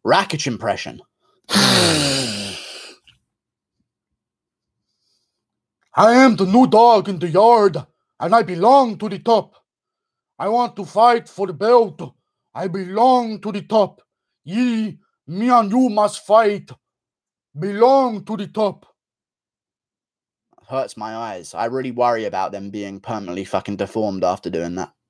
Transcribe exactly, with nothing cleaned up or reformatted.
Rakic impression. I am the new dog in the yard, and I belong to the top. I want to fight for the belt. I belong to the top. Ye, me and you must fight. Belong to the top. Hurts my eyes. I really worry about them being permanently fucking deformed after doing that.